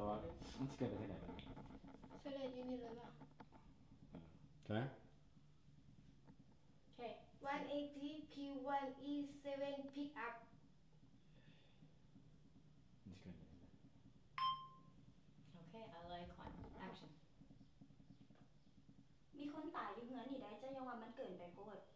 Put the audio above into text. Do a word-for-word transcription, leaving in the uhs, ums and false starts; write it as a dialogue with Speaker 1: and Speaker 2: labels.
Speaker 1: ว่ามันจะเกิดไปที่ไหนบ้าง
Speaker 2: เฉลยอยู่นี่เลยป่ะ
Speaker 1: ใช่ไหม
Speaker 2: โอเค one eighty พี วัน อี เซเว่น pick up
Speaker 1: มันจะเกิดไปที่ไหน
Speaker 3: Okay I like one action
Speaker 4: มีคนตายอยู่เฮือนนี่ได้เจ้ายังว่ามันเกินไปโพด